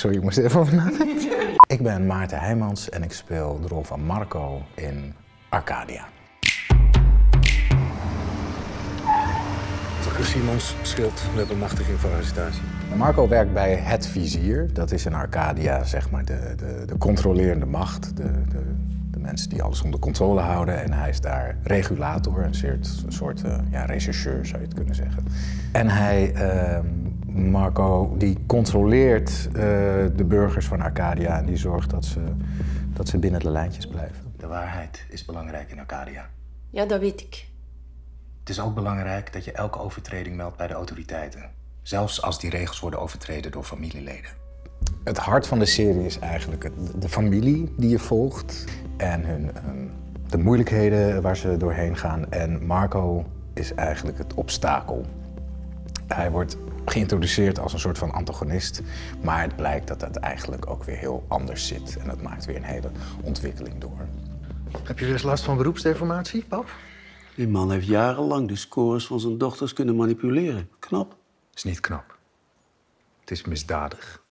Sorry, ik moest even over nadenken. Ik ben Maarten Heijmans en ik speel de rol van Marco in Arcadia. Simons schild met bemachtiging van arrestatie. Marco werkt bij Het Vizier. Dat is in Arcadia zeg maar de controlerende macht. De mensen die alles onder controle houden. En hij is daar regulator, een soort rechercheur zou je het kunnen zeggen. En Marco, die controleert de burgers van Arcadia en die zorgt dat ze binnen de lijntjes blijven. De waarheid is belangrijk in Arcadia. Ja, dat weet ik. Het is ook belangrijk dat je elke overtreding meldt bij de autoriteiten. Zelfs als die regels worden overtreden door familieleden. Het hart van de serie is eigenlijk de familie die je volgt en de moeilijkheden waar ze doorheen gaan. En Marco is eigenlijk het obstakel. Hij wordt geïntroduceerd als een soort van antagonist, maar het blijkt dat dat eigenlijk ook weer heel anders zit. En dat maakt weer een hele ontwikkeling door. Heb je dus last van beroepsdeformatie, pap? Die man heeft jarenlang de scores van zijn dochters kunnen manipuleren. Knap. Is niet knap. Het is misdadig.